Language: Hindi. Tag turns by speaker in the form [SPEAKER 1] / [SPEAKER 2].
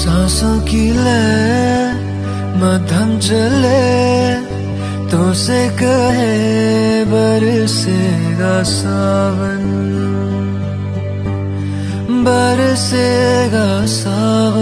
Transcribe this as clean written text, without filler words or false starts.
[SPEAKER 1] सांसों की लय मध्यम चले तो से कहे बरसेगा सावन, बरसेगा सावन।